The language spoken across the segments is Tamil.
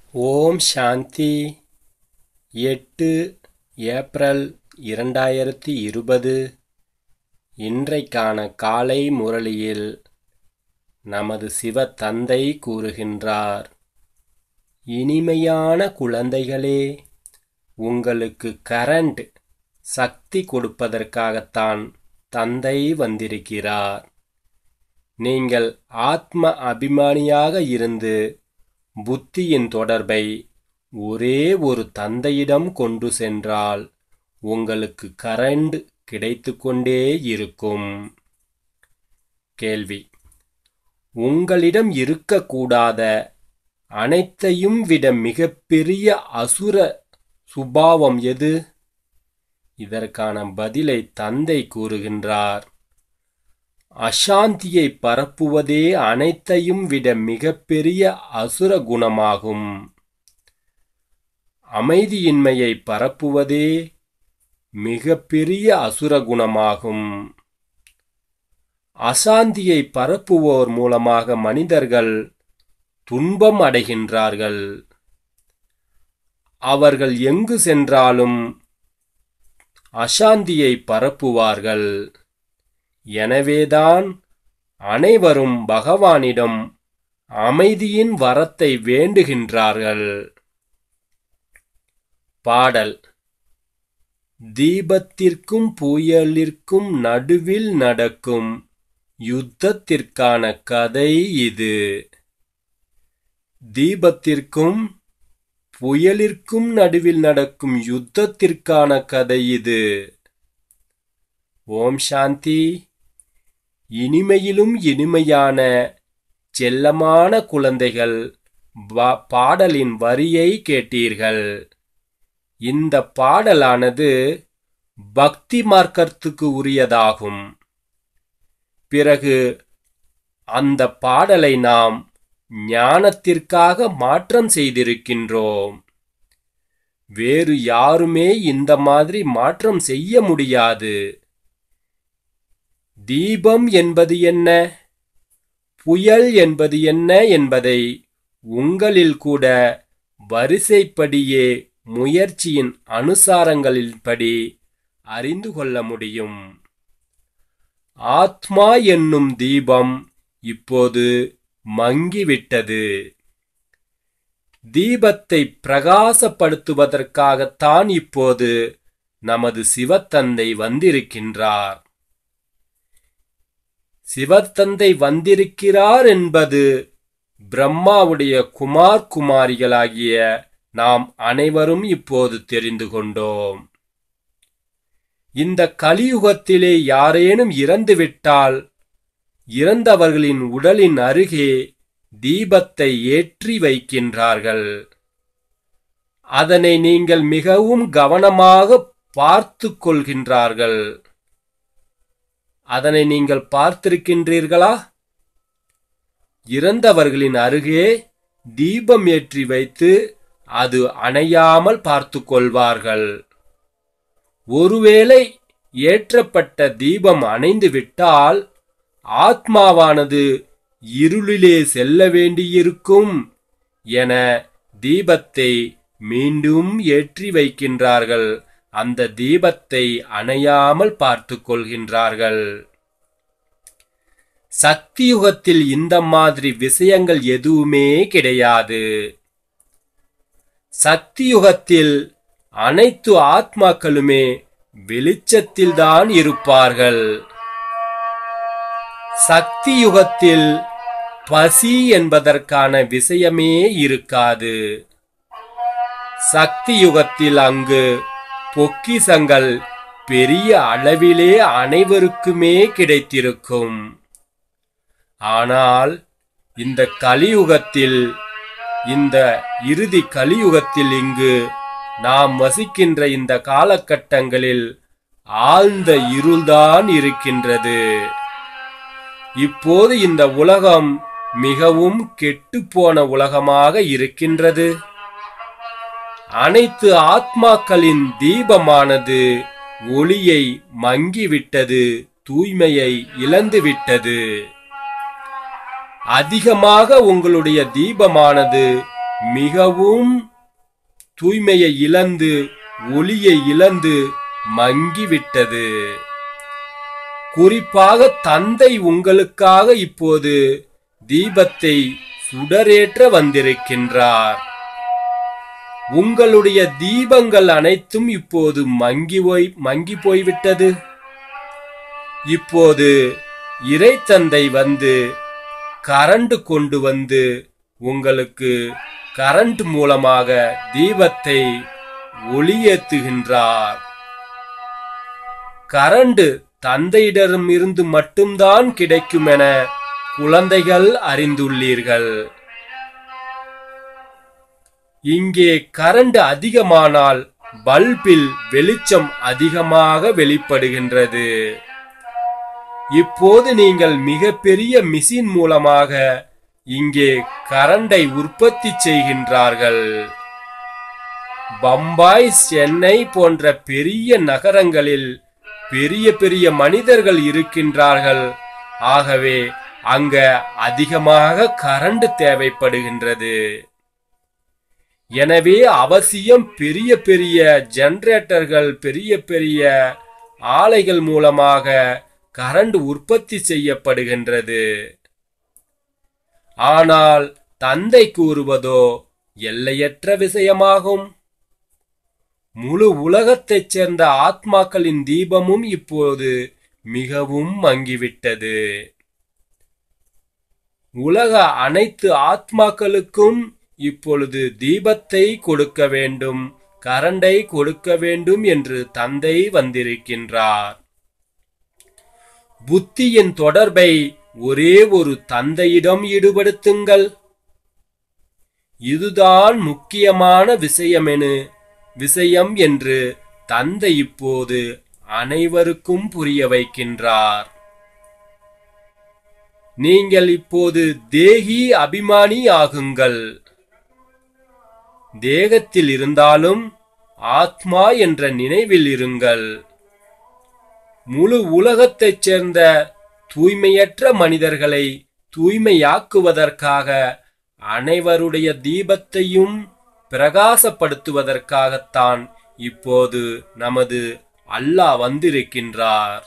ஓம் சாந்தி. 8 ஏப்ரல் 2020. இன்றைக்கான காலை முரளியில் நமது சிவ தந்தை கூறுகின்றார், இனிமையான குழந்தைகளே, உங்களுக்கு கரண்ட் சக்தி கொடுப்பதற்காகத்தான் தந்தை வந்திருக்கிறார். நீங்கள் ஆத்ம அபிமானியாக இருந்து புத்தியின் தொடர்பை ஒரே ஒரு தந்தையிடம் கொண்டு சென்றால் உங்களுக்கு கரண்ட் கிடைத்து கொண்டே இருக்கும். கேள்வி: உங்களிடம் இருக்கக்கூடாத அனைத்தையும் விட மிகப்பெரிய அசுர சுபாவம் எது? இதற்கான பதிலை தந்தை கூறுகின்றார், அசாந்தியை பரப்புவதே அனைத்தையும் விட மிகப்பெரிய அசுர குணமாகும். அமைதியின்மையை பரப்புவதே மிகப்பெரிய அசுர குணமாகும். அசாந்தியை பரப்புவோர் மூலமாக மனிதர்கள் துன்பம் அடைகின்றார்கள். அவர்கள் எங்கு சென்றாலும் அசாந்தியை பரப்புவார்கள். எனவேதான் அனைவரும் பகவானிடம் அமைதியின் வரத்தை வேண்டுகின்றார்கள். பாடல்: தீபத்திற்கும் புயலிற்கும் நடுவில் நடக்கும் யுத்தத்திற்கான கதை இது. தீபத்திற்கும் புயலிற்கும் நடுவில் நடக்கும் யுத்தத்திற்கான கதை இது. ஓம் சாந்தி. இனிமையிலும் இனிமையான செல்லமான குழந்தைகள், பாடலின் வரியை கேட்டீர்கள். இந்த பாடலானது பக்தி மார்க்கத்துக்கு உரியதாகும். பிறகு அந்த பாடலை நாம் ஞானத்திற்காக மாற்றம் செய்திருக்கின்றோம். வேறு யாருமே இந்த மாதிரி மாற்றம் செய்ய முடியாது. தீபம் என்பது என்ன, புயல் என்பது என்ன என்பதை உங்களில் கூட வரிசைப்படியே முயற்சியின் அனுசாரங்களின்படி அறிந்து கொள்ள முடியும். ஆத்மா என்னும் தீபம் இப்போது மங்கிவிட்டது. தீபத்தை பிரகாசப்படுத்துவதற்காகத்தான் இப்போது நமது சிவத்தந்தை வந்திருக்கின்றார். சிவத்தந்தை வந்திருக்கிறார் என்பது பிரம்மாவுடைய குமார் குமாரிகளாகிய நாம் அனைவரும் இப்போது தெரிந்து கொண்டோம். இந்த கலியுகத்திலே யாரேனும் இறந்துவிட்டால் இறந்தவர்களின் உடலின் அருகே தீபத்தை ஏற்றி வைக்கின்றார்கள். அதனை நீங்கள் மிகவும் கவனமாக பார்த்து கொள்கின்றார்கள். அதனை நீங்கள் பார்த்திருக்கின்றீர்களா? இறந்தவர்களின் அருகே தீபம் ஏற்றி வைத்து அது அணையாமல் பார்த்து கொள்வார்கள். ஒருவேளை ஏற்றப்பட்ட தீபம் அணைந்து விட்டால் ஆத்மாவானது இருளிலே செல்ல வேண்டியிருக்கும் என தீபத்தை மீண்டும் ஏற்றி வைக்கின்றார்கள். அந்த தீபத்தை அணையாமல் பார்த்து கொள்கின்றார்கள். சக்தியுகத்தில் இந்த மாதிரி விஷயங்கள் எதுவுமே கிடையாது. சக்தியுகத்தில் அனைத்து ஆத்மாக்களுமே வெளிச்சத்தில்தான் இருப்பார்கள். சக்தியுகத்தில் பசி என்பதற்கான விஷயமே இருக்காது. சக்தியுகத்தில் அங்கு பொக்கிசங்கள் பெரிய அளவிலே அனைவருக்குமே கிடைத்திருக்கும். ஆனால் இந்த கலியுகத்தில், இந்த இறுதி கலியுகத்தில் இங்கு நாம் வசிக்கின்ற இந்த காலகட்டங்களில் ஆழ்ந்த இருள்தான் இருக்கின்றது. இப்போது இந்த உலகம் மிகவும் கெட்டுப்போன உலகமாக இருக்கின்றது. அனைத்து ஆத்மாக்களின் தீபமானது ஒளியை மங்கிவிட்டது, தூய்மையை இழந்துவிட்டது. அதிகமாக உங்களுடைய தீபமானது மிகவும் தூய்மையை இழந்து ஒளியை இழந்து மங்கிவிட்டது. குறிப்பாக தந்தை உங்களுக்காக இப்போது தீபத்தை சுடரேற்ற வந்திருக்கின்றார். உங்களுடைய தீபங்கள் அனைத்தும் இப்போது மங்கி போய்விட்டது. இப்போது இறை தந்தை வந்து கரண்ட் கொண்டு வந்து உங்களுக்கு கரண்ட் மூலமாக தீபத்தை ஒளியேற்றுகின்றார். கரண்ட் தந்தையிடமிருந்து மட்டும்தான் கிடைக்கும் என குழந்தைகள் அறிந்துள்ளீர்கள். இங்கே கரண்ட் அதிகமானால் பல்பில் வெளிச்சம் அதிகமாக வெளிப்படுகின்றது. இப்போது நீங்கள் மிகப்பெரிய மிஷின் மூலமாக இங்கே கரண்டை உற்பத்தி செய்கின்றார்கள். பம்பாய், சென்னை போன்ற பெரிய நகரங்களில் பெரிய பெரிய மனிதர்கள் இருக்கின்றார்கள். ஆகவே அங்க அதிகமாக கரண்ட் தேவைப்படுகின்றது. எனவே அவசியம் பெரிய பெரிய ஜெனரேட்டர்கள், பெரிய பெரிய ஆலைகள் மூலமாக கரண்ட் உற்பத்தி செய்யப்படுகின்றது. ஆனால் தந்தை கூறுவதோ எல்லையற்ற விஷயமாகும். முழு உலகத்தைச் சேர்ந்த ஆத்மாக்களின் தீபமும் இப்போது மிகவும் மங்கிவிட்டது. உலக அனைத்து ஆத்மாக்களுக்கும் இப்பொழுது தீபத்தை கொடுக்க வேண்டும், கரண்டை கொடுக்க வேண்டும் என்று தந்தை வந்திருக்கின்றார். புத்தியின் தொடர்பை ஒரே ஒரு தந்தையிடம் ஈடுபடுத்துங்கள். இதுதான் முக்கியமான விஷயம் என்று தந்தை இப்போது அனைவருக்கும் புரிய வைக்கின்றார். நீங்கள் இப்போது தேகி அபிமானி ஆகுங்கள். தேகத்தில் இருந்தாலும் ஆத்மா என்ற நினைவில் இருங்கள். முழு உலகத்தைச் சேர்ந்த தூய்மையற்ற மனிதர்களை தூய்மையாக்குவதற்காக அனைவருடைய தீபத்தையும் பிரகாசப்படுத்துவதற்காகத்தான் இப்போது நமது அல்லாஹ் வந்திருக்கின்றார்.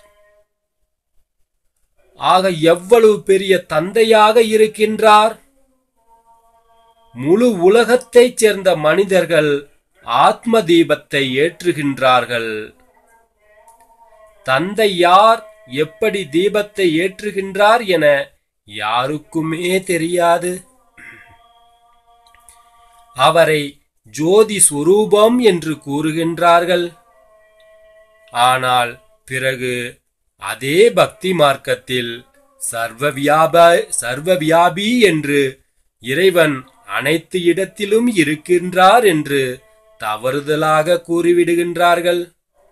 ஆக எவ்வளவு பெரிய தந்தையாக இருக்கின்றார். முழு உலகத்தைச் சேர்ந்த மனிதர்கள் ஆத்ம தீபத்தை ஏற்றுகின்றார்கள். தந்தை யார், எப்படி தீபத்தை ஏற்றுகின்றார் என யாருக்குமே தெரியாது. அவரை ஜோதி ஸ்வரூபம் என்று கூறுகின்றார்கள். ஆனால் பிறகு அதே பக்தி மார்க்கத்தில் சர்வவியாபி என்று இறைவன் அனைத்து இடத்திலும் இருக்கின்றார் என்று தவறுதலாக கூறிவிடுகின்றார்கள்.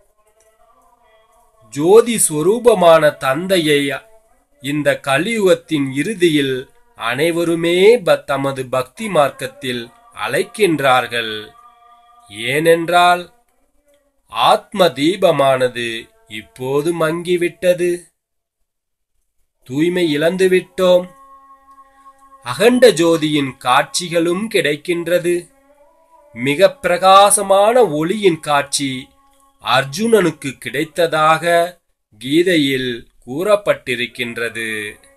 ஜோதி ஸ்வரூபமான தந்தையை இந்த கலியுகத்தின் இறுதியில் அனைவருமே தமது பக்தி மார்க்கத்தில் அழைக்கின்றார்கள். ஏனென்றால் ஆத்ம தீபமானது இப்போது மங்கிவிட்டது. தூய்மை இழந்துவிட்டோம். அகண்ட ஜோதியின் காட்சிகளும் கிடைக்கின்றது. மிக பிரகாசமான ஒளியின் காட்சி அர்ஜுனனுக்கு கிடைத்ததாக கீதையில் கூறப்பட்டிருக்கின்றது.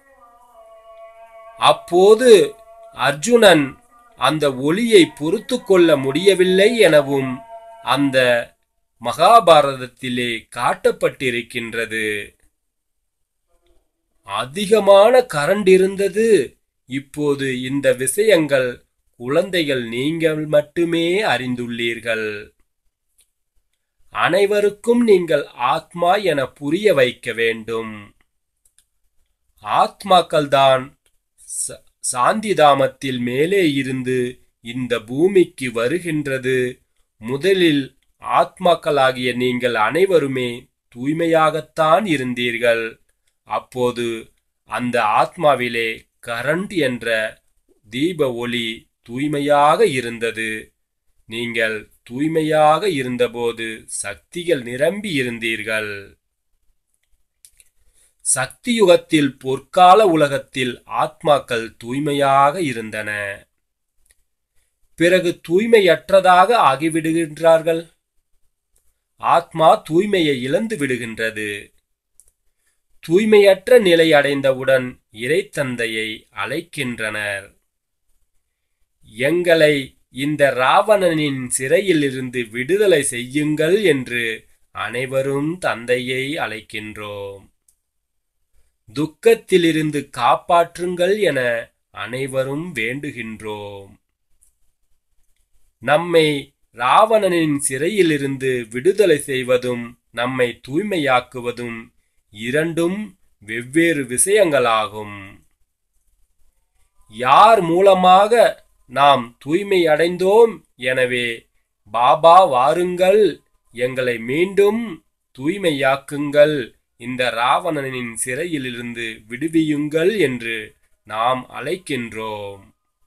அப்போது அர்ஜுனன் அந்த ஒளியை பொறுத்து கொள்ள முடியவில்லை எனவும் அந்த மகாபாரதத்திலே காட்டப்பட்டிருக்கின்றது. அதிகமான கரண்ட் இருந்தது. இப்போது இந்த விஷயங்கள் குழந்தைகள் நீங்கள் மட்டுமே அறிந்துள்ளீர்கள். அனைவருக்கும் நீங்கள் ஆத்மா என புரிய வைக்க வேண்டும். ஆத்மாக்கள்தான் சாந்தி தாமத்தில் மேலே இருந்து இந்த பூமிக்கு வருகின்றது. முதலில் ஆத்மாக்களாகிய நீங்கள் அனைவருமே தூய்மையாகத்தான் இருந்தீர்கள். அப்போது அந்த ஆத்மாவிலே கரண்ட் என்ற தீப ஒளி தூய்மையாக இருந்தது. நீங்கள் தூய்மையாக இருந்தபோது சக்திகள் நிரம்பி இருந்தீர்கள். சக்தி யுகத்தில் பொற்கால உலகத்தில் ஆத்மாக்கள் தூய்மையாக இருந்தன. பிறகு தூய்மையற்றதாக ஆகிவிடுகின்றார்கள். ஆத்மா தூய்மையை இழந்து விடுகின்றது. தூய்மையற்ற நிலை அடைந்தவுடன் இறைத்தந்தையை அழைக்கின்றனர். எங்களை இந்த ராவணனின் சிறையிலிருந்து விடுதலை செய்யுங்கள் என்று அனைவரும் தந்தையை அழைக்கின்றோம். துக்கத்திலிருந்து காப்பாற்றுங்கள் என அனைவரும் வேண்டுகின்றோம். நம்மை ராவணனின் சிறையிலிருந்து விடுதலை செய்வதும் நம்மை தூய்மையாக்குவதும் இரண்டும் வெவ்வேறு விஷயங்களாகும். யார் மூலமாக நாம் தூய்மை அடைந்தோம்? எனவே பாபா வாருங்கள், எங்களை மீண்டும் தூய்மையாக்குங்கள், இந்த ராவணனின் சிறையிலிருந்து விடுவியுங்கள் என்று நாம் அழைக்கின்றோம்.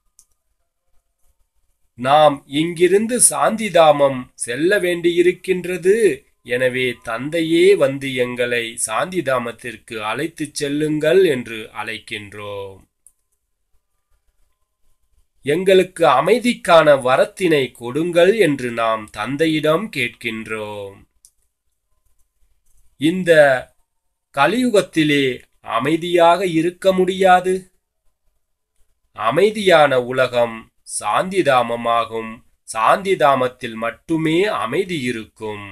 நாம் இங்கிருந்து சாந்திதாமம் செல்ல வேண்டியிருக்கின்றது. எனவே தந்தையே வந்து எங்களை சாந்திதாமத்திற்கு அழைத்துச் செல்லுங்கள் என்று அழைக்கின்றோம். எங்களுக்கு அமைதிக்கான வரத்தினை கொடுங்கள் என்று நாம் தந்தையிடம் கேட்கின்றோம். இந்த கலியுகத்திலே அமைதியாக இருக்க முடியாது. அமைதியான உலகம் சாந்திதாமமாகும். சாந்திதாமத்தில் மட்டுமே அமைதி இருக்கும்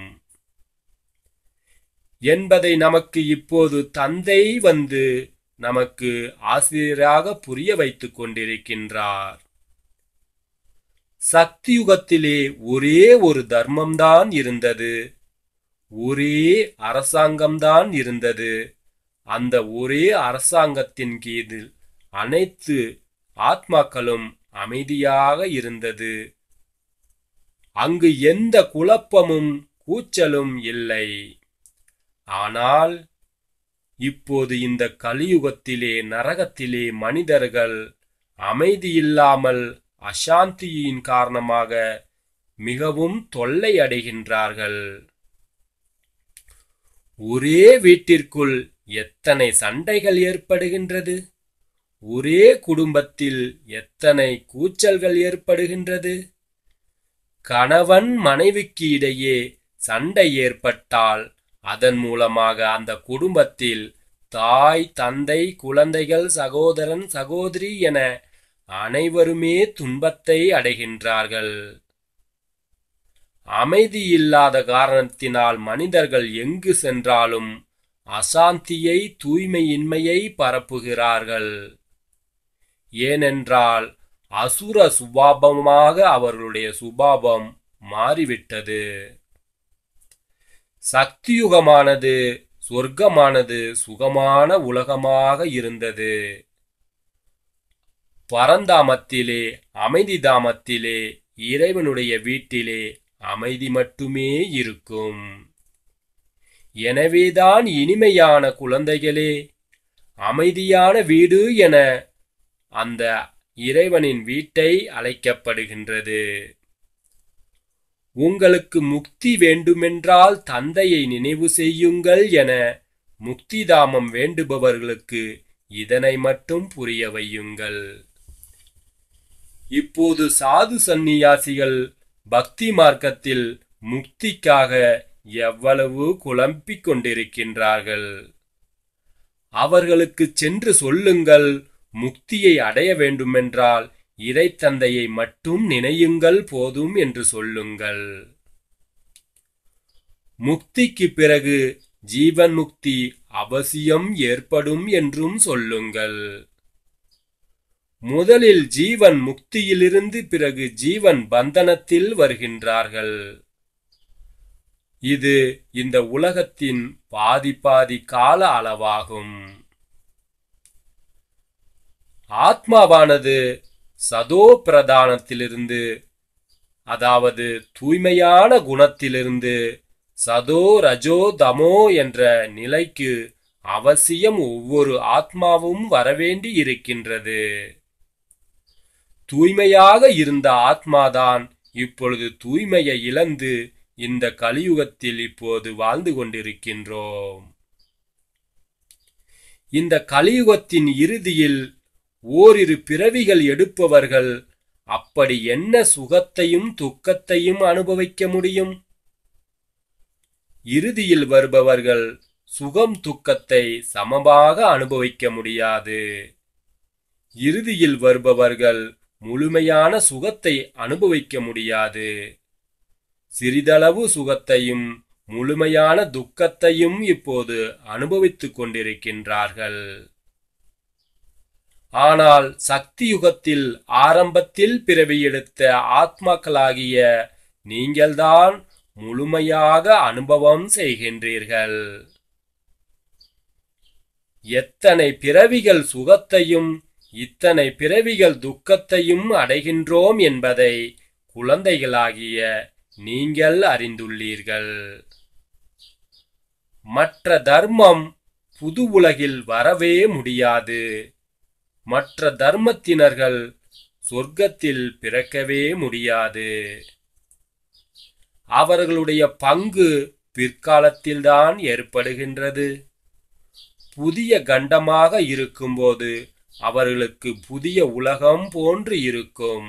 என்பதை நமக்கு இப்போது தந்தை வந்து நமக்கு ஆசிரியராக புரிய வைத்துக் கொண்டிருக்கின்றார். சக்தியுகத்திலே ஒரே ஒரு தர்மம்தான் இருந்தது, ஒரே அரசாங்கம்தான் இருந்தது. அந்த ஒரே அரசாங்கத்தின் கீழ் அனைத்து ஆத்மாக்களும் அமைதியாக இருந்தது. அங்கு எந்த குழப்பமும் கூச்சலும் இல்லை. ஆனால் இப்போது இந்த கலியுகத்திலே நரகத்திலே மனிதர்கள் அமைதியில்லாமல் அசாந்தியின் காரணமாக மிகவும் தொல்லை அடைகின்றார்கள். ஒரே வீட்டிற்குள் எத்தனை சண்டைகள் ஏற்படுகின்றது, ஒரே குடும்பத்தில் எத்தனை கூச்சல்கள் ஏற்படுகின்றது. கணவன் மனைவிக்கு இடையே சண்டை ஏற்பட்டால் அதன் மூலமாக அந்த குடும்பத்தில் தாய், தந்தை, குழந்தைகள், சகோதரன், சகோதரி என அனைவருமே துன்பத்தை அடைகின்றார்கள். அமைதி இல்லாத காரணத்தினால் மனிதர்கள் எங்கு சென்றாலும் அசாந்தியை, தூய்மையின்மையை பரப்புகிறார்கள். ஏனென்றால் அசுர சுபாவமாக அவர்களுடைய சுபாவம் மாறிவிட்டது. சக்தியுகமானது, சொர்க்கமானது சுகமான உலகமாக இருந்தது. பரந்தாமத்திலே, அமைதி தாமத்திலே, இறைவனுடைய வீட்டிலே அமைதி மட்டுமே இருக்கும். எனவேதான் இனிமையான குழந்தைகளே, அமைதியான வீடு என அந்த இறைவனின் வீட்டை அழைக்கப்படுகின்றது. உங்களுக்கு முக்தி வேண்டுமென்றால் தந்தையை நினைவு செய்யுங்கள் என முக்திதாமம் வேண்டுபவர்களுக்கு இதனை மட்டும் புரிய வையுங்கள். இப்போது சாது சந்நியாசிகள் பக்தி மார்க்கத்தில் முக்திக்காக எவ்வளவு குழம்பிக் கொண்டிருக்கின்றார்கள். அவர்களுக்கு சென்று சொல்லுங்கள், முக்தியை அடைய வேண்டுமென்றால் இறை தந்தையை மட்டும் நினையுங்கள் போதும் என்று சொல்லுங்கள். முக்திக்கு பிறகு ஜீவன் முக்தி அவசியம் ஏற்படும் என்றும் சொல்லுங்கள். முதலில் ஜீவன் முக்தியிலிருந்து பிறகு ஜீவன் பந்தனத்தில் வருகின்றார்கள். இது இந்த உலகத்தின் பாதி கால அளவாகும். ஆத்மாவானது சதோ பிரதானத்திலிருந்து, அதாவது தூய்மையான குணத்திலிருந்து சதோ ரஜோ தமோ என்ற நிலைக்கு அவசியம் ஒவ்வொரு ஆத்மாவும் வரவேண்டி இருக்கின்றது. தூய்மையாக இருந்த ஆத்மாதான் இப்பொழுது தூய்மையை இழந்து இந்த கலியுகத்தில் இப்போது வாழ்ந்து கொண்டிருக்கின்றோம். இந்த கலியுகத்தின் இறுதியில் ஓரிரு பிறவிகள் எடுப்பவர்கள் அப்படி என்ன சுகத்தையும் துக்கத்தையும் அனுபவிக்க முடியும்? இறுதியில் வருபவர்கள் சுகம் துக்கத்தை சமமாக அனுபவிக்க முடியாது. இறுதியில் வருபவர்கள் முழுமையான சுகத்தை அனுபவிக்க முடியாது. சிறிதளவு சுகத்தையும் முழுமையான துக்கத்தையும் இப்போது அனுபவித்துக் கொண்டிருக்கின்றார்கள். ஆனால் சக்தி யுகத்தில் ஆரம்பத்தில் பிறவி எடுத்த ஆத்மாக்களாகிய நீங்கள்தான் முழுமையாக அனுபவம் செய்கின்றீர்கள். எத்தனை பிறவிகள் சுகத்தையும் இத்தனை பிறவிகள் துக்கத்தையும் அடைகின்றோம் என்பதை குழந்தைகளாகிய நீங்கள் அறிந்துள்ளீர்கள். மற்ற தர்மம் புது உலகில் வரவே முடியாது. மற்ற தர்மத்தினர்கள் சொர்க்கத்தில் பிறக்கவே முடியாது. அவர்களுடைய பங்கு பிற்காலத்தில்தான் ஏற்படுகின்றது. புதிய கண்டமாக இருக்கும்போது அவர்களுக்கு புதிய உலகம் போன்று இருக்கும்.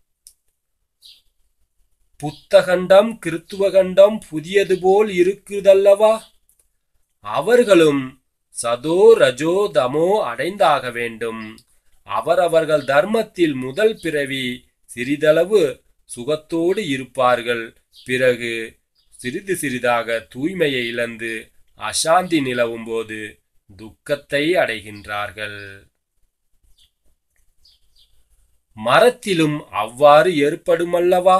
புத்தகண்டம் கிறித்துவகண்டம் புதியது போல் இருக்குதல்லவா? அவர்களும் சதோ ரஜோ தமோ அடைந்தாக வேண்டும். அவரவர்கள் தர்மத்தில் முதல் பிறவி சிறிதளவு சுகத்தோடு இருப்பார்கள். பிறகு சிறிது சிறிதாக தூய்மையை இழந்து அசாந்தி நிலவும் போது துக்கத்தை அடைகின்றார்கள். மரத்திலும் அவ்வாறு ஏற்படுமல்லவா?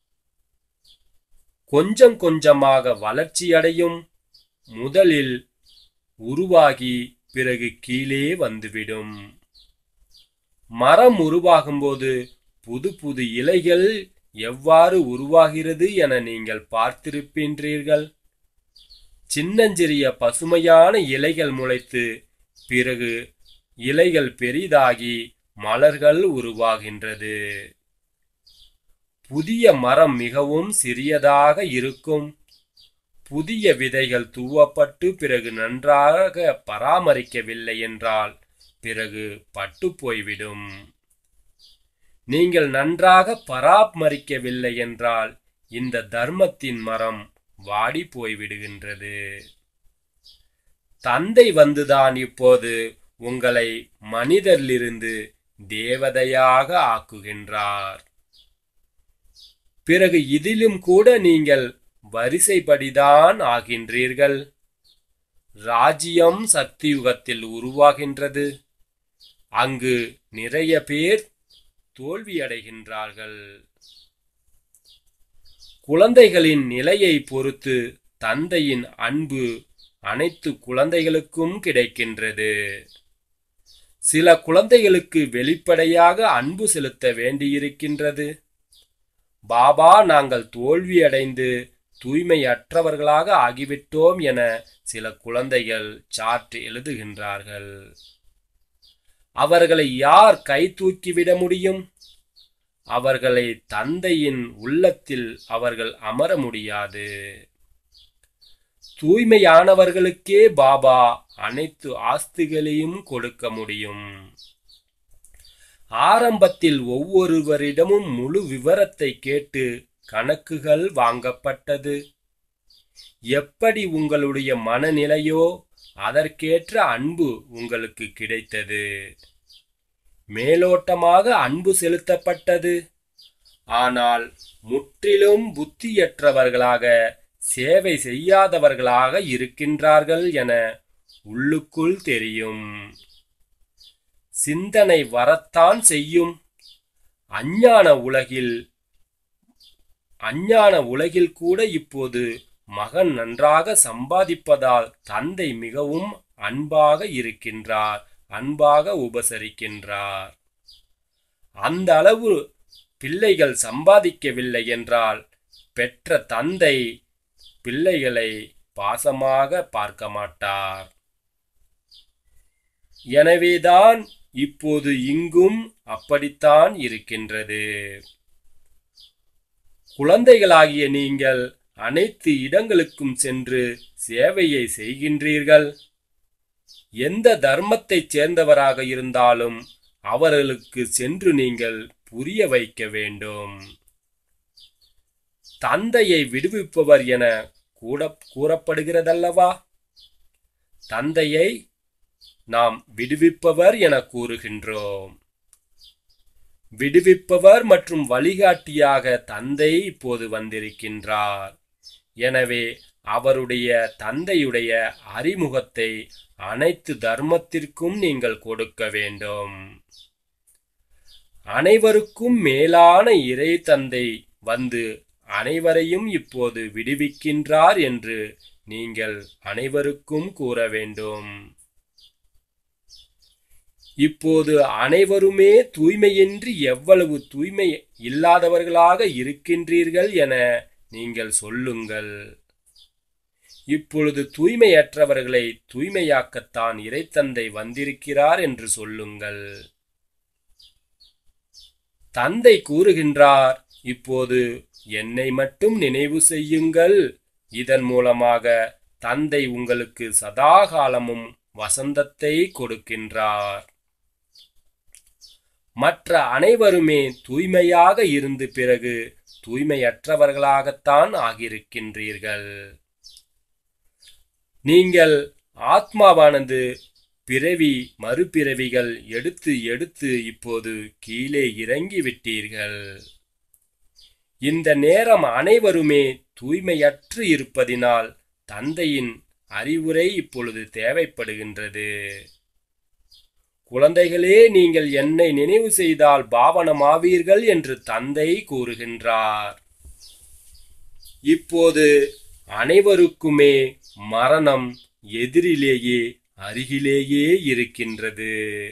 கொஞ்சம் கொஞ்சமாக வளர்ச்சியடையும். முதலில் உருவாகி பிறகு கீழே வந்துவிடும். மரம் உருவாகும்போது புது புது இலைகள் எவ்வாறு உருவாகிறது என நீங்கள் பார்த்திருக்கின்றீர்கள். சின்னஞ்சிறிய பசுமையான இலைகள் முளைத்து பிறகு இலைகள் பெரிதாகி மலர்கள் உருவாகின்றது. புதிய மரம் மிகவும் சிறியதாக இருக்கும். புதிய விதைகள் தூவப்பட்டு பிறகு நன்றாக பராமரிக்கவில்லை என்றால் பிறகு பட்டு போய்விடும். நீங்கள் நன்றாக பராமரிக்கவில்லை என்றால் இந்த தர்மத்தின் மரம் வாடி போய்விடுகின்றது. தந்தை வந்துதான் இப்போது உங்களை மனிதரிலிருந்து தேவதையாக ஆக்குகின்றார். பிறகு இதிலும் கூட நீங்கள் வரிசைப்படிதான் ஆகின்றீர்கள். ராஜ்யம் சக்தி யுகத்தில் உருவாகின்றது. அங்கு நிறைய பேர் தோல்வியடைகின்றார்கள். குழந்தைகளின் நிலையை பொறுத்து தந்தையின் அன்பு அனைத்து குழந்தைகளுக்கும் கிடைக்கின்றது. சில குழந்தைகளுக்கு வெளிப்படையாக அன்பு செலுத்த வேண்டியிருக்கின்றது. பாபா, நாங்கள் தோல்வியடைந்து தூய்மையற்றவர்களாக ஆகிவிட்டோம் என சில குழந்தைகள் சார்ட் எழுதுகின்றார்கள். அவர்களை யார் கை தூக்கிவிட முடியும்? அவர்களை தந்தையின் உள்ளத்தில் அவர்கள் அமர முடியாது. தூய்மையானவர்களுக்கே பாபா அனைத்து ஆஸ்திகளையும் கொடுக்க முடியும். ஆரம்பத்தில் ஒவ்வொருவரிடமும் முழு விவரத்தை கேட்டு கணக்குகள் வாங்கப்பட்டது. எப்படி உங்களுடைய மனநிலையோ அதற்கேற்ற அன்பு உங்களுக்கு கிடைத்தது. மேலோட்டமாக அன்பு செலுத்தப்பட்டது. ஆனால் முற்றிலும் புத்தியற்றவர்களாக சேவை செய்யாதவர்களாக இருக்கின்றார்கள் என உள்ளுக்குள் தெரியும். சிந்தனை வரத்தான் செய்யும். அஞ்ஞான உலகில் கூட இப்போது மகன் நன்றாக சம்பாதிப்பதால் தந்தை மிகவும் அன்பாக இருக்கின்றார், அன்பாக உபசரிக்கின்றார். அந்த அளவு பிள்ளைகள் சம்பாதிக்கவில்லை என்றால் பெற்ற தந்தை பிள்ளைகளை பாசமாக பார்க்க மாட்டார். எனவேதான் இப்போது இங்கும் அப்படித்தான் இருக்கின்றது. குழந்தைகளாகிய நீங்கள் அனைத்து இடங்களுக்கும் சென்று சேவையை செய்கின்றீர்கள். எந்த தர்மத்தைச் சேர்ந்தவராக இருந்தாலும் அவர்களுக்கு சென்று நீங்கள் புரிய வைக்க வேண்டும். தந்தையை விடுவிப்பவர் என கூறப்படுகிறதல்லவா? தந்தையை நாம் விடுவிப்பவர் என கூறுகின்றோம். விடுவிப்பவர் மற்றும் வழிகாட்டியாக தந்தை இப்போது வந்திருக்கின்றார். எனவே அவருடைய தந்தையுடைய அறிமுகத்தை அனைத்து தர்மத்திற்கும் நீங்கள் கொடுக்க வேண்டும். அனைவருக்கும் மேலான இறை தந்தை வந்து அனைவரையும் இப்போது விடுவிக்கின்றார் என்று நீங்கள் அனைவருக்கும் கூற வேண்டும். இப்போது அனைவருமே தூய்மையின்றி எவ்வளவு தூய்மை இல்லாதவர்களாக இருக்கின்றீர்கள் என நீங்கள் சொல்லுங்கள். இப்பொழுது தூய்மையற்றவர்களை தூய்மையாக்கத்தான் இறைத்தந்தை வந்திருக்கிறார் என்று சொல்லுங்கள். தந்தை கூறுகின்றார், இப்போது என்னை மட்டும் நினைவு செய்யுங்கள். இதன் மூலமாக தந்தை உங்களுக்கு சதாகாலமும் வசந்தத்தை கொடுக்கின்றார். மற்ற அனைவருமே தூய்மையாக இருந்து பிறகு தூய்மையற்றவர்களாகத்தான் ஆகியிருக்கின்றீர்கள். நீங்கள் ஆத்மாவானது பிறவி மறுபிறவிகள் எடுத்து எடுத்து இப்போது கீழே இறங்கி விட்டீர்கள். இந்த நேரம் அனைவருமே தூய்மையற்று இருப்பதினால் தந்தையின் அறிவுரை இப்பொழுது தேவைப்படுகின்றது. குழந்தைகளே, நீங்கள் என்னை நினைவு செய்தால் பாவனமாவீர்கள் என்று தந்தை கூறுகின்றார். இப்போது அனைவருக்குமே மரணம் எதிரிலேயே அருகிலேயே இருக்கின்றது.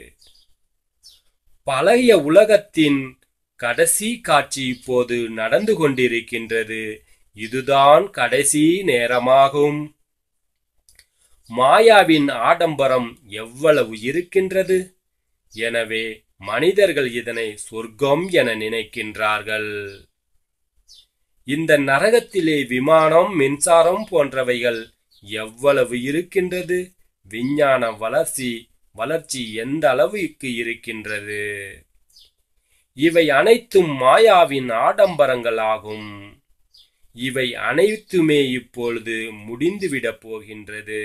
பழைய உலகத்தின் கடைசி காட்சி இப்போது நடந்து கொண்டிருக்கின்றது. இதுதான் கடைசி நேரமாகும். மாயாவின் ஆடம்பரம் எவ்வளவு இருக்கின்றது. எனவே மனிதர்கள் இதனை சொர்க்கம் என நினைக்கின்றார்கள். இந்த நரகத்திலே விமானம், மின்சாரம் போன்றவைகள் எவ்வளவு இருக்கின்றது. விஞ்ஞான வளர்ச்சி எந்த அளவுக்கு இருக்கின்றது. இவை அனைத்தும் மாயாவின் ஆடம்பரங்களாகும். இவை அனைத்துமே இப்பொழுது முடிந்துவிடப் போகின்றது.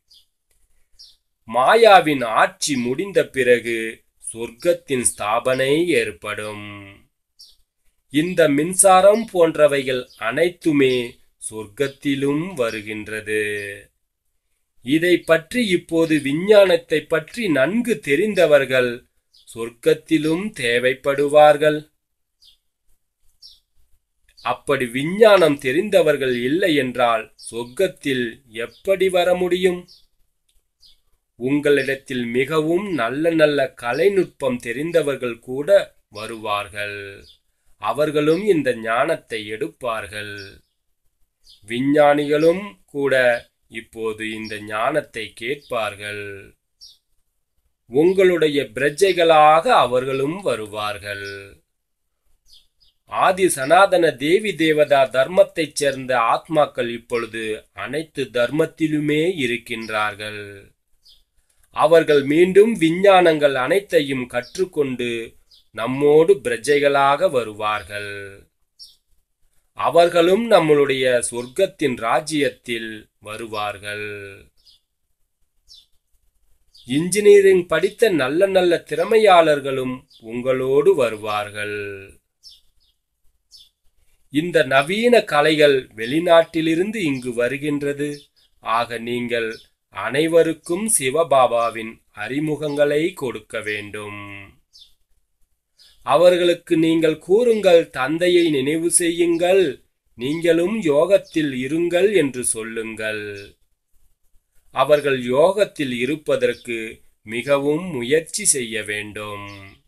மாயாவின் ஆட்சி முடிந்த பிறகு சொர்க்கத்தின் ஸ்தாபனை ஏற்படும். இந்த மின்சாரம் போன்றவைகள் அனைத்துமே சொர்க்கத்திலும் வருகின்றது. இதை பற்றி இப்போது விஞ்ஞானத்தை பற்றி நன்கு தெரிந்தவர்கள் சொர்க்கத்திலும் தேவைப்படுவார்கள். அப்படி விஞ்ஞானம் தெரிந்தவர்கள் இல்லை என்றால் சொர்க்கத்தில் எப்படி வர முடியும்? உங்களிடத்தில் மிகவும் நல்ல நல்ல கலைநுட்பம் தெரிந்தவர்கள் கூட வருவார்கள். அவர்களும் இந்த ஞானத்தை எடுப்பார்கள். விஞ்ஞானிகளும் கூட இப்போது இந்த ஞானத்தை கேட்பார்கள். உங்களுடைய பிரஜைகளாக அவர்களும் வருவார்கள். ஆதி சனாதன தேவி தேவதா தர்மத்தைச் சேர்ந்த ஆத்மாக்கள் இப்பொழுது அனைத்து தர்மத்திலுமே இருக்கின்றார்கள். அவர்கள் மீண்டும் விஞ்ஞானங்கள் அனைத்தையும் கற்றுக்கொண்டு நம்மோடு பிரஜைகளாக வருவார்கள். அவர்களும் நம்மளுடைய சொர்க்கத்தின் ராஜ்யத்தில் வருவார்கள். இன்ஜினியரிங் படித்த நல்ல நல்ல திறமையாளர்களும் உங்களோடு வருவார்கள். இந்த நவீன கலைகள் வெளிநாட்டிலிருந்து இங்கு வருகின்றது. ஆக நீங்கள் அனைவருக்கும் சிவபாபாவின் அறிமுகங்களை கொடுக்க வேண்டும். அவர்களுக்கு நீங்கள் கூறுங்கள், தந்தையை நினைவு செய்யுங்கள், நீங்களும் யோகத்தில் இருங்கள் என்று சொல்லுங்கள். அவர்கள் யோகத்தில் இருப்பதற்கு மிகவும் முயற்சி செய்ய வேண்டும்.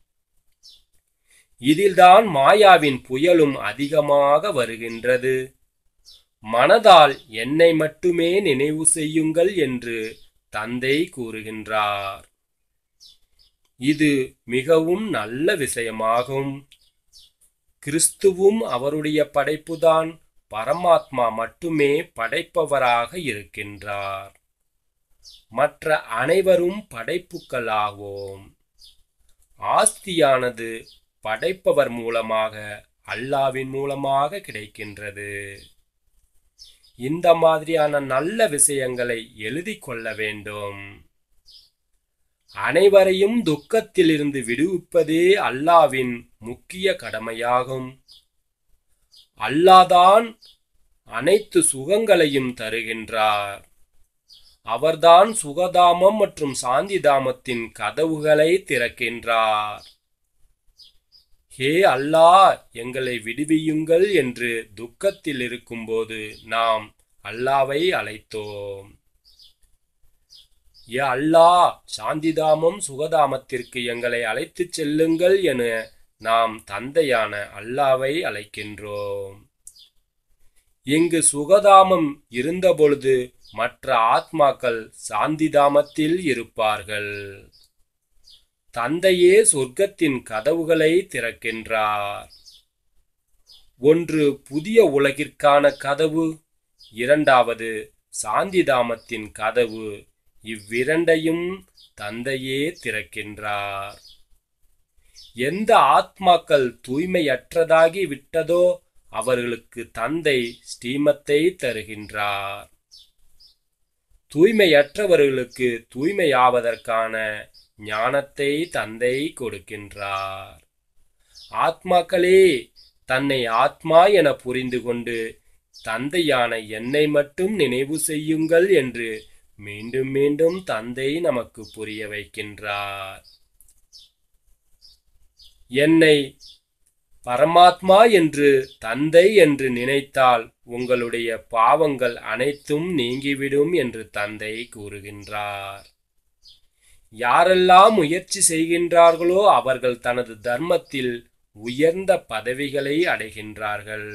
இதில்தான் மாயாவின் புயலும் அதிகமாக வருகின்றது. மனதால் என்னை மட்டுமே நினைவு செய்யுங்கள் என்று தந்தை கூறுகின்றார். இது மிகவும் நல்ல விஷயமாகும். கிறிஸ்துவும் அவருடைய படைப்புதான். பரமாத்மா மட்டுமே படைப்பவராக இருக்கின்றார். மற்ற அனைவரும் படைப்புகளாவோம். ஆஸ்தியானது படைப்பவர் மூலமாக, அல்லாஹ்வின் மூலமாக கிடைக்கின்றது. இந்த மாதிரியான நல்ல விஷயங்களை எழுதி கொள்ள வேண்டும். அனைவரையும் துக்கத்திலிருந்து விடுவிப்பதே அல்லாஹ்வின் முக்கிய கடமையாகும். அல்லாஹ்தான் அனைத்து சுகங்களையும் தருகின்றார். அவர்தான் சுகதாமம் மற்றும் சாந்திதாமத்தின் கதவுகளை திறக்கின்றார். ஹே அல்லாஹ், எங்களை விடுவியுங்கள் என்று துக்கத்தில் இருக்கும்போது நாம் அல்லாஹ்வை அழைத்தோம். யா அல்லாஹ், சாந்திதாமம் சுகதாமத்திற்கு எங்களை அழைத்துச் செல்லுங்கள் என நாம் தந்தையான அல்லாஹ்வை அழைக்கின்றோம். இங்கு சுகதாமம் இருந்தபொழுது மற்ற ஆத்மாக்கள் சாந்திதாமத்தில் இருப்பார்கள். தந்தையே சொர்க்கத்தின் கதவுகளை திறக்கின்றார். ஒன்று புதிய உலகிற்கான கதவு, இரண்டாவது சாந்திதாமத்தின் கதவு. இவ்விரண்டையும் தந்தையே திறக்கின்றார். எந்த ஆத்மாக்கள் தூய்மையற்றதாகி விட்டதோ அவர்களுக்கு தந்தை ஸ்ரீமத்தை தருகின்றார். தூய்மையற்றவர்களுக்கு தூய்மையாவதற்கான ஞானத்தை தந்தை கொடுக்கின்றார். ஆத்மாக்களே, தன்னை ஆத்மா என புரிந்து கொண்டு தந்தையான என்னை மட்டும் நினைவு செய்யுங்கள் என்று மீண்டும் மீண்டும் தந்தை நமக்கு புரிய வைக்கின்றார். என்னை பரமாத்மா என்று தந்தை என்று நினைத்தால் உங்களுடைய பாவங்கள் அனைத்தும் நீங்கிவிடும் என்று தந்தை கூறுகின்றார். யாரெல்லாம் முயற்சி செய்கின்றார்களோ அவர்கள் தனது தர்மத்தில் உயர்ந்த பதவிகளை அடைகின்றார்கள்.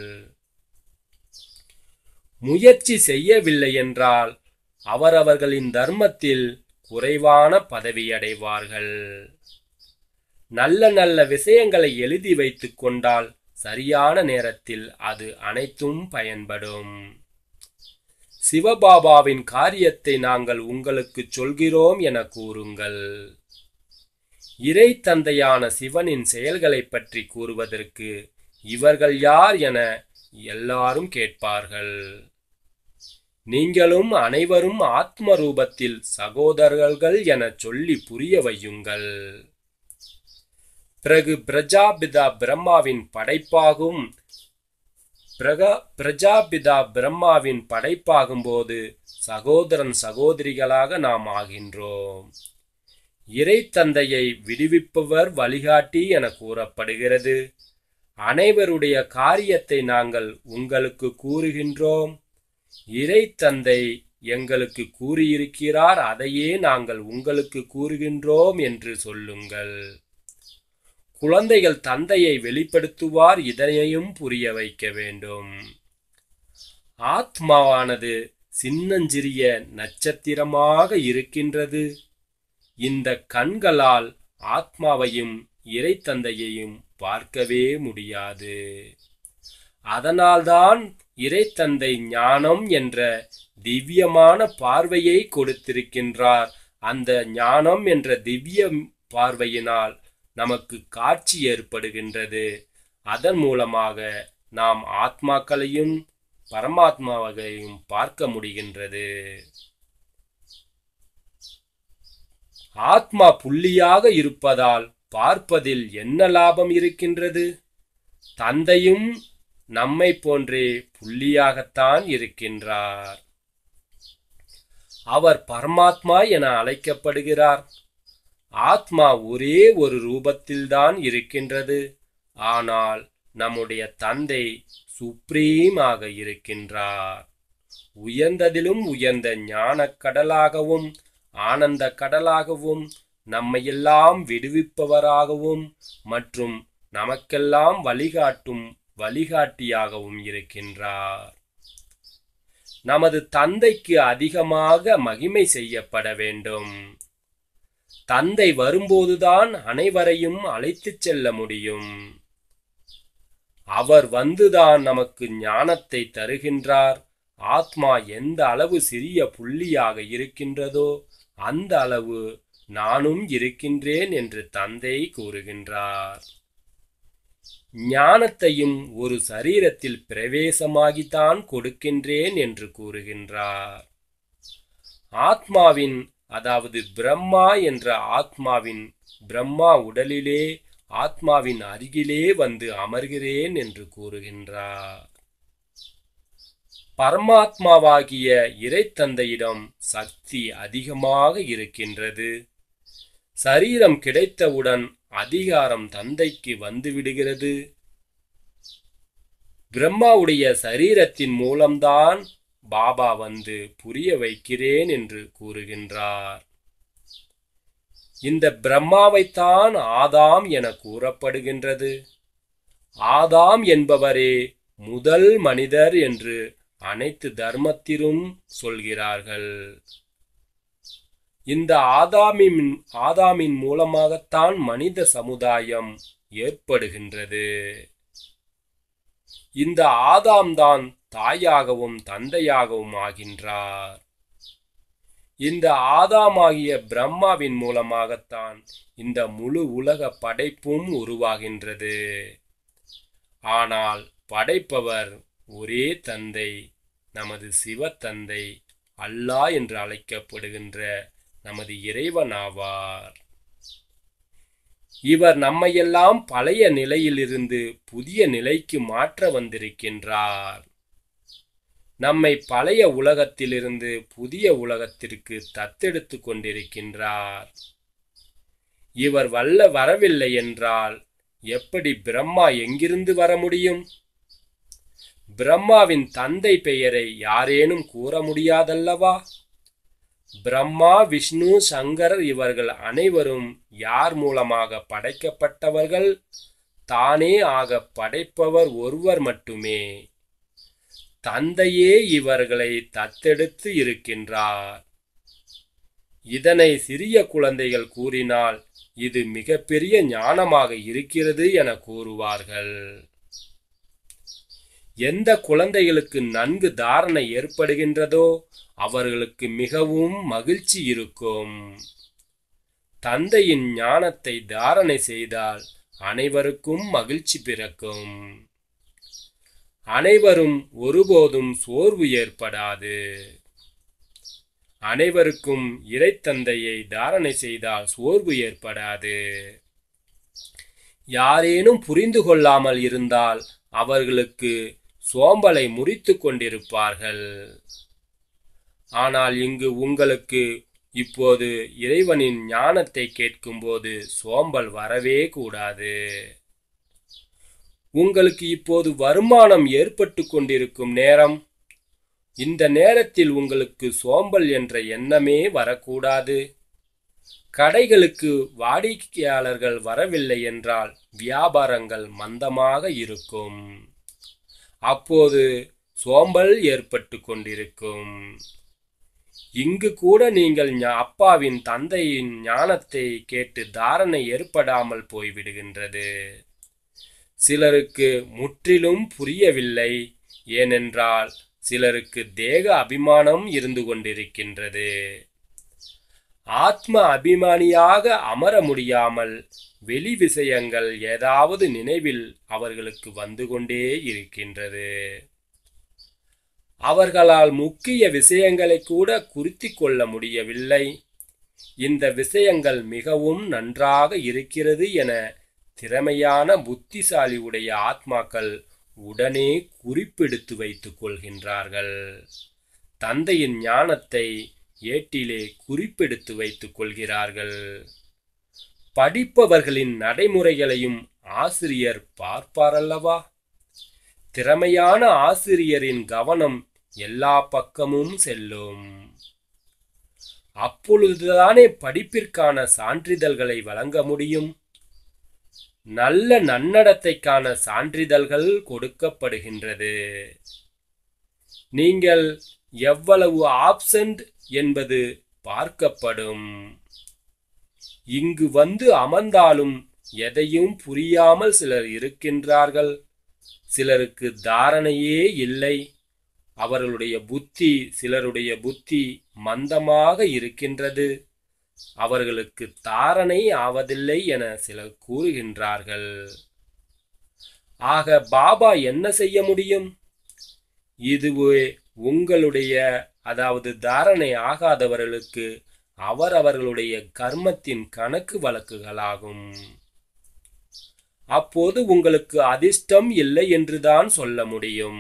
முயற்சி செய்யவில்லை என்றால் அவரவர்களின் தர்மத்தில் குறைவான பதவி அடைவார்கள். நல்ல நல்ல விஷயங்களை எழுதி வைத்துக் கொண்டால் சரியான நேரத்தில் அது அனைத்தும் பயன்படும். சிவபாபாவின் காரியத்தை நாங்கள் உங்களுக்கு சொல்கிறோம் என கூறுங்கள். இறை தந்தையான சிவனின் செயல்களை பற்றி கூறுவதற்கு இவர்கள் யார் என எல்லாரும் கேட்பார்கள். நீங்களும் அனைவரும் ஆத்ம ரூபத்தில் சகோதரர்கள் என சொல்லி புரிய வையுங்கள். பிறகு பிரஜாபிதா பிரம்மாவின் படைப்பாகும் போது சகோதரன் சகோதரிகளாக நாம் ஆகின்றோம். இறை தந்தையை விடுவிப்பவர் வழிகாட்டி என கூறப்படுகிறது. அனைவருடைய காரியத்தை நாங்கள் உங்களுக்கு கூறுகின்றோம். இறை தந்தை எங்களுக்கு கூறியிருக்கிறார், அதையே நாங்கள் உங்களுக்கு கூறுகின்றோம் என்று சொல்லுங்கள். குழந்தைகள் தந்தையை வெளிப்படுத்துவார், இதனையும் புரிய வைக்க வேண்டும். ஆத்மாவானது சின்னஞ்சிறிய நட்சத்திரமாக இருக்கின்றது. இந்த கண்களால் ஆத்மாவையும் இறை தந்தையையும் பார்க்கவே முடியாது. அதனால்தான் இறை தந்தை ஞானம் என்ற திவ்யமான பார்வையை கொடுத்திருக்கின்றார். அந்த ஞானம் என்ற திவ்ய பார்வையினால் நமக்கு காட்சி ஏற்படுகின்றது. அதன் மூலமாக நாம் ஆத்மாக்களையும் பரமாத்மாவையும் பார்க்க முடிகின்றது. ஆத்மா புள்ளியாக இருப்பதால் பார்ப்பதில் என்ன லாபம் இருக்கின்றது? தந்தையும் நம்மை போன்றே புள்ளியாகத்தான் இருக்கின்றார். அவர் பரமாத்மா என அழைக்கப்படுகிறார். ஆத்மா ஒரே ஒரு ரூபத்தில்தான் இருக்கின்றது. ஆனால் நம்முடைய தந்தை சுப்ரீமாக இருக்கின்றார். உயர்ந்ததிலும் உயர்ந்த ஞான கடலாகவும் ஆனந்த கடலாகவும் நம்மையெல்லாம் விடுவிப்பவராகவும் மற்றும் நமக்கெல்லாம் வழிகாட்டும் வழிகாட்டியாகவும் இருக்கின்றார். நமது தந்தைக்கு அதிகமாக மகிமை செய்யப்பட வேண்டும். தந்தை வரும்போதுதான் அனைவரையும் அழைத்துச் செல்ல முடியும். அவர் வந்துதான் நமக்கு ஞானத்தை தருகின்றார். ஆத்மா எந்த அளவு சிறிய புள்ளியாக இருக்கின்றதோ அந்த அளவு நானும் இருக்கின்றேன் என்று தந்தை கூறுகின்றார். ஞானத்தையும் ஒரு சரீரத்தில் பிரவேசமாகித்தான் கொடுக்கின்றேன் என்று கூறுகின்றார். ஆத்மாவின், அதாவது பிரம்மா என்ற ஆத்மாவின், பிரம்மா உடலிலே ஆத்மாவின் அருகிலே வந்து அமர்கிறேன் என்று கூறுகின்றார். பரமாத்மாவாகிய இறைத்தந்தையிடம் சக்தி அதிகமாக இருக்கின்றது. சரீரம் கிடைத்தவுடன் அதிகாரம் தந்தைக்கு வந்துவிடுகிறது. பிரம்மாவுடைய சரீரத்தின் மூலம்தான் பாபா வந்து புரிய வைக்கிறேன் என்று கூறுகின்றார். இந்த பிரம்மாவைத்தான் ஆதாம் என கூறப்படுகின்றது. ஆதாம் என்பவரே முதல் மனிதர் என்று அனைத்து தர்மத்திலும் சொல்கிறார்கள். இந்த ஆதாமின் மூலமாகத்தான் மனித சமுதாயம் ஏற்படுகின்றது. இந்த ஆதாம் தான் தாயாகவும் தந்தையாகவும் ஆகின்றார். இந்த ஆதாமாகிய பிரம்மாவின் மூலமாகத்தான் இந்த முழு உலக படைப்பும் உருவாகின்றது. ஆனால் படைப்பவர் ஒரே தந்தை, நமது சிவ தந்தை, அல்லாஹ் என்று அழைக்கப்படுகின்ற நமது இறைவன் ஆவார். இவர் நம்மையெல்லாம் பழைய நிலையிலிருந்து புதிய நிலைக்கு மாற்ற வந்திருக்கின்றார். நம்மை பழைய உலகத்திலிருந்து புதிய உலகத்திற்கு தத்தெடுத்து கொண்டிருக்கின்றார். இவர் வரவில்லை என்றால் எப்படி பிரம்மா எங்கிருந்து வர முடியும்? பிரம்மாவின் தந்தை பெயரை யாரேனும் கூற முடியாதல்லவா? பிரம்மா, விஷ்ணு, சங்கரர் இவர்கள் அனைவரும் யார் மூலமாக படைக்கப்பட்டவர்கள்? தானே ஆக படைப்பவர் ஒருவர் மட்டுமே. தந்தையே இவர்களை தத்தெடுத்து இருக்கின்றார். இதனை சிறிய குழந்தைகள் கூறினால் இது மிகப்பெரிய ஞானமாக இருக்கிறது என கூறுவார்கள். எந்த குழந்தைகளுக்கு நன்கு தாரணை ஏற்படுகின்றதோ அவர்களுக்கு மிகவும் மகிழ்ச்சி இருக்கும். தந்தையின் ஞானத்தை தாரணை செய்தால் அனைவருக்கும் மகிழ்ச்சி பிறக்கும். அனைவரும் ஒருபோதும் சோர்வு ஏற்படாது. அனைவருக்கும் இறைத்தந்தையை தாரணை செய்தால் சோர்வு ஏற்படாது. யாரேனும் புரிந்து கொள்ளாமல் இருந்தால் அவர்களுக்கு சோம்பலை முறித்து கொண்டிருப்பார்கள். ஆனால் இங்கு உங்களுக்கு இப்போது இறைவனின் ஞானத்தை கேட்கும்போது சோம்பல் வரவே கூடாது. உங்களுக்கு இப்போது வருமானம் ஏற்பட்டு கொண்டிருக்கும் நேரம். இந்த நேரத்தில் உங்களுக்கு சோம்பல் என்ற எண்ணமே வரக்கூடாது. கடைகளுக்கு வாடிக்கையாளர்கள் வரவில்லை என்றால் வியாபாரங்கள் மந்தமாக இருக்கும். அப்போது சோம்பல் ஏற்பட்டு கொண்டிருக்கும். இங்கு கூட நீங்கள் அப்பாவின் தந்தையின் ஞானத்தை கேட்டு தாரணை ஏற்படாமல் போய்விடுகின்றது. சிலருக்கு முற்றிலும் புரியவில்லை. ஏனென்றால் சிலருக்கு தேக அபிமானம் இருந்து கொண்டிருக்கின்றது. ஆத்ம அபிமானியாக அமர முடியாமல் வெளி விஷயங்கள் ஏதாவது நினைவில் அவர்களுக்கு வந்து கொண்டே இருக்கின்றது. அவர்களால் முக்கிய விஷயங்களை கூட குறித்து கொள்ள முடியவில்லை. இந்த விஷயங்கள் மிகவும் நன்றாக இருக்கிறது என திறமையான புத்திசாலி உடைய ஆத்மாக்கள் உடனே குறிப்பெடுத்து வைத்துக் கொள்கின்றார்கள். தந்தையின் ஞானத்தை ஏட்டிலே குறிப்பெடுத்து வைத்துக் கொள்கிறார்கள். படிப்பவர்களின் நடைமுறைகளையும் ஆசிரியர் பார்ப்பாரல்லவா? திறமையான ஆசிரியரின் கவனம் எல்லா பக்கமும் செல்லும். அப்பொழுதுதானே படிப்பிற்கான சான்றிதழ்களை வழங்க முடியும். நல்ல நன்னடத்தைக்கான சான்றிதழ்கள் கொடுக்கப்படுகின்றது. நீங்கள் எவ்வளவு ஆப்சென்ட் என்பது பார்க்கப்படும். இங்கு வந்து அமர்ந்தாலும் எதையும் புரியாமல் சிலர் இருக்கின்றார்கள். சிலருக்கு தாரணையே இல்லை. அவர்களுடைய புத்தி, சிலருடைய புத்தி மந்தமாக இருக்கின்றது. அவர்களுக்கு தாரணை ஆவதில்லை என சிலர் கூறுகின்றார்கள். ஆக பாபா என்ன செய்ய முடியும்? இதுவே உங்களுடைய அதாவது தாரணை ஆகாதவர்களுக்கு அவர்களுடைய கர்மத்தின் கணக்கு வழக்குகளாகும். அப்போது உங்களுக்கு அதிர்ஷ்டம் இல்லை என்றுதான் சொல்ல முடியும்.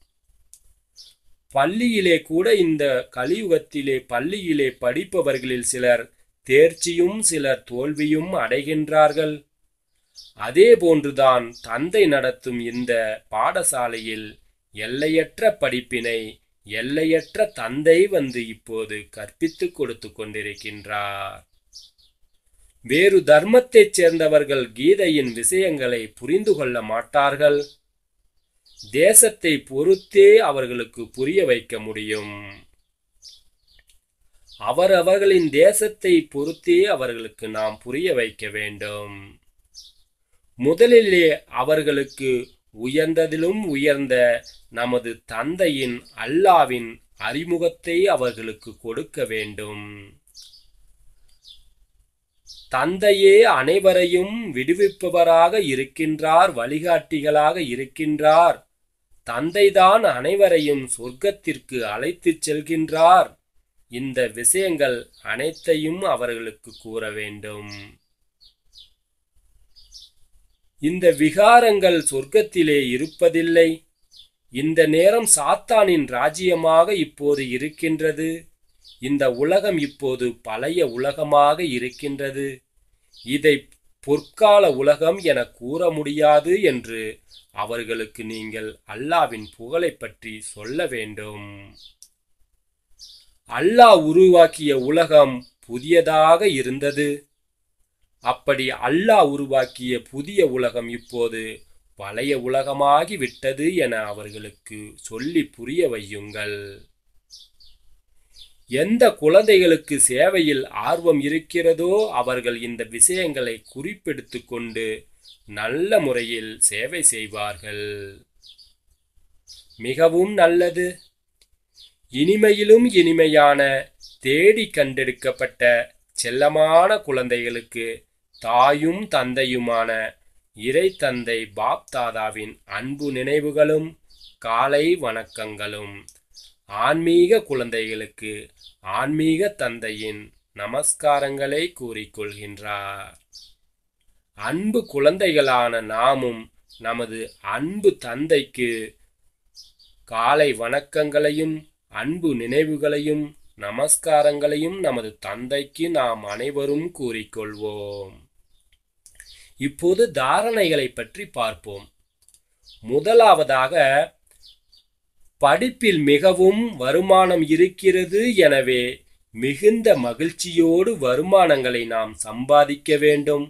பள்ளியிலே கூட இந்த கலியுகத்திலே பள்ளியிலே படிப்பவர்களில் சிலர் தேர்ச்சியும் சிலர் தோல்வியும் அடைகின்றார்கள். அதே போன்றுதான் தந்தை நடத்தும் இந்த பாடசாலையில் எல்லையற்ற படிப்பினை எல்லையற்ற தந்தை வந்து இப்போது கற்பித்துக் கொடுத்து கொண்டிருக்கின்றார். வேறு தர்மத்தைச் சேர்ந்தவர்கள் கீதையின் விஷயங்களை புரிந்து கொள்ள மாட்டார்கள். தேசத்தை பொறுத்தே அவர்களுக்கு புரிய வைக்க முடியும். அவர்களின் தேசத்தை பொறுத்தே அவர்களுக்கு நாம் புரிய வைக்க வேண்டும். முதலிலே அவர்களுக்கு உயர்ந்ததிலும் உயர்ந்த நமது தந்தையின் அல்லாவின் அறிமுகத்தை அவர்களுக்கு கொடுக்க வேண்டும். தந்தையே அனைவரையும் விடுவிப்பவராக இருக்கின்றார், வழிகாட்டிகளாக இருக்கின்றார். தந்தைதான் அனைவரையும் சொர்க்கத்திற்கு அழைத்துச் செல்கின்றார். இந்த விஷயங்கள் அனைத்தையும் அவர்களுக்கு கூற வேண்டும். இந்த விகாரங்கள் சொர்க்கத்திலே இருப்பதில்லை. இந்த நேரம் சாத்தானின் ராஜ்யமாக இப்போது இருக்கின்றது. இந்த உலகம் இப்போது பழைய உலகமாக இருக்கின்றது. இதை பொற்கால உலகம் என கூற முடியாது என்று அவர்களுக்கு நீங்கள் அல்லாவின் புகழை பற்றி சொல்ல வேண்டும். அல்லாஹ் உருவாக்கிய உலகம் புதியதாக இருந்தது. அப்படி அல்லாஹ் உருவாக்கிய புதிய உலகம் இப்போது பழைய உலகமாகி விட்டது என அவர்களுக்கு சொல்லி புரிய வையுங்கள். எந்த குழந்தைகளுக்கு சேவையில் ஆர்வம் இருக்கிறதோ அவர்கள் இந்த விஷயங்களை குறிப்பெடுத்து கொண்டு நல்ல முறையில் சேவை செய்வார்கள். மிகவும் நல்லது. இனிமையிலும் இனிமையான தேடி கண்டெடுக்கப்பட்ட செல்லமான குழந்தைகளுக்கு தாயும் தந்தையுமான இறை தந்தை பாப் தாதாவின் அன்பு நினைவுகளும் காலை வணக்கங்களும். ஆன்மீக குழந்தைகளுக்கு ஆன்மீக தந்தையின் நமஸ்காரங்களை கூறிக்கொள்கின்றார். அன்பு குழந்தைகளான நாமும் நமது அன்பு தந்தைக்கு காலை வணக்கங்களையும் அன்பு நினைவுகளையும் நமஸ்காரங்களையும் நமது தந்தைக்கு நாம் அனைவரும் கூறிக்கொள்வோம். இப்போது தாரணைகளை பற்றி பார்ப்போம். முதலாவதாக, படிப்பில் மிகவும் வருமானம் இருக்கிறது, எனவே மிகுந்த மகிழ்ச்சியோடு வருமானங்களை நாம் சம்பாதிக்க வேண்டும்.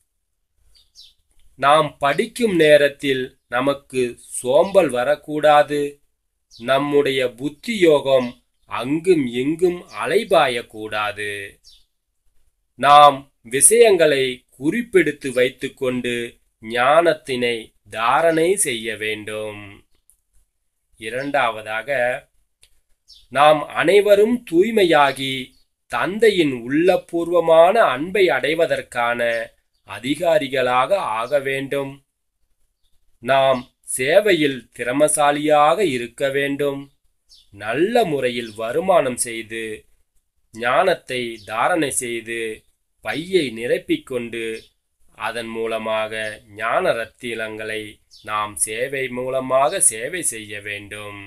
நாம் படிக்கும் நேரத்தில் நமக்கு சோம்பல் வரக்கூடாது. நம்முடைய புத்தி யோகம் அங்கும் இங்கும் அலைபாயக்கூடாது. நாம் விஷயங்களை குறிப்பெடுத்து வைத்துக்கொண்டு ஞானத்தினை தாரணை செய்ய வேண்டும். இரண்டாவதாக, நாம் அனைவரும் தூய்மையாகி தந்தையின் உள்ளபூர்வமான அன்பை அடைவதற்கான அதிகாரிகளாக ஆக வேண்டும். நாம் சேவையில் திறமசாலியாக இருக்க வேண்டும். நல்ல முறையில் வருமானம் செய்து ஞானத்தை தாரணை செய்து பையை நிரப்பிக்கொண்டு அதன் மூலமாக ஞான ரத்தினங்களை நாம் சேவை மூலமாக சேவை செய்ய வேண்டும்.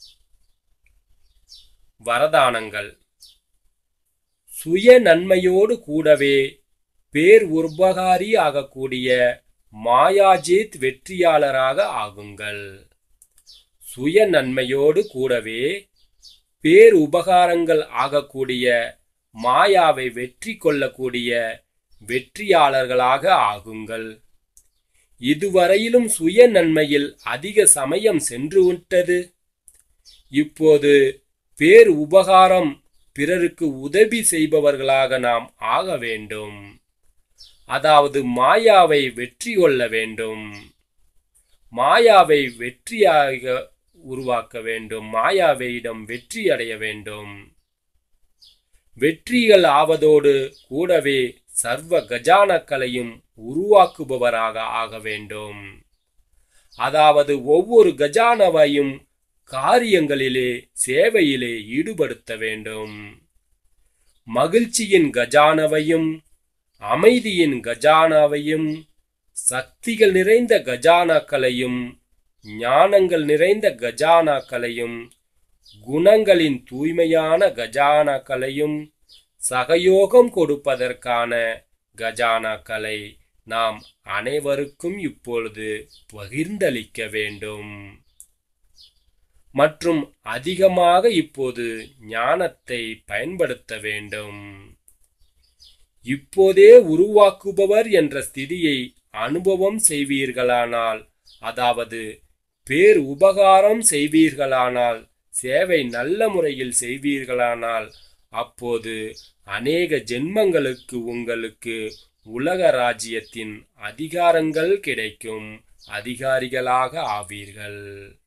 வரதானங்கள். சுய நன்மையோடு கூடவே பேர் உபகாரி ஆகக்கூடிய மாயாஜித் வெற்றியாளராக ஆகுங்கள். சுய நன்மையோடு கூடவே பேர் உபகாரங்கள் ஆகக்கூடிய மாயாவை வெற்றி கொள்ளக்கூடிய வெற்றியாளர்களாக ஆகுங்கள். இதுவரையிலும் சுய நன்மையில் அதிக சமயம் சென்றுவிட்டது. இப்போது பேர் உபகாரம் பிறருக்கு உதவி செய்பவர்களாக நாம் ஆக வேண்டும். அதாவது மாயாவை வெற்றி கொள்ள வேண்டும். மாயாவை வெற்றியாக உருவாக்க வேண்டும். மாயாவையிடம் வெற்றி அடைய வேண்டும். வெற்றிகள் ஆவதோடு கூடவே சர்வ கஜானாக்களையும் உருவாக்குபவராக ஆக வேண்டும். அதாவது ஒவ்வொரு கஜானாவையும் காரியங்களிலே சேவையிலே ஈடுபடுத்த வேண்டும். மகிழ்ச்சியின் கஜானாவையும் அமைதியின் கஜானாவையும் சக்திகள் நிறைந்த கஜானாக்களையும் ஞானங்கள் நிறைந்த கஜானாக்களையும் குணங்களின் தூய்மையான கஜானாக்களையும் சகயோகம் கொடுப்பதற்கான கஜானாக்களை நாம் அனைவருக்கும் இப்பொழுது பகிர்ந்தளிக்க வேண்டும். மற்றும் அதிகமாக இப்போது ஞானத்தை பயன்படுத்த வேண்டும். இப்போதே உருவாக்குபவர் என்ற ஸ்திதியை அனுபவம் செய்வீர்களானால், அதாவது பேர் உபகாரம் செய்வீர்களானால், சேவை நல்ல முறையில் செய்வீர்களானால், அப்போது அநேக ஜென்மங்களுக்கு உங்களுக்கு உலக ராஜ்யத்தின் அதிகாரங்கள் கிடைக்கும். அதிகாரிகளாக ஆவீர்கள்.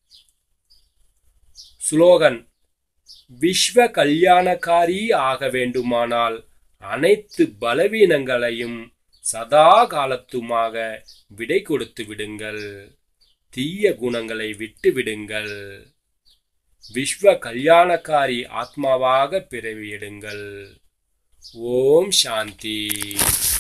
ஸ்லோகன்: விஸ்வ கல்யாணக்காரி ஆக வேண்டுமானால் அனைத்து பலவீனங்களையும் சதா காலத்துமாக விடை கொடுத்து விடுங்கள். தீய குணங்களை விட்டு விடுங்கள். விஸ்வ கல்யாணக்காரி ஆத்மாவாக பிறவியெடுங்கள். ஓம் சாந்தி.